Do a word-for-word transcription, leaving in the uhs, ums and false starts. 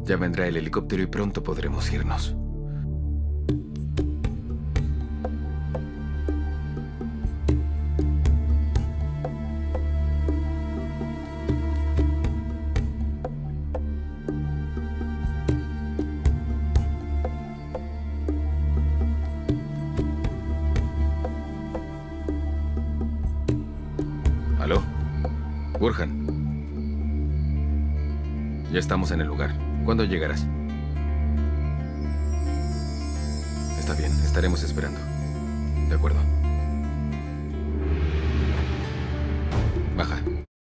Ya vendrá el helicóptero y pronto podremos irnos. ¿Aló? Burhan. Ya estamos en el lugar. ¿Cuándo llegarás? Está bien, estaremos esperando. De acuerdo.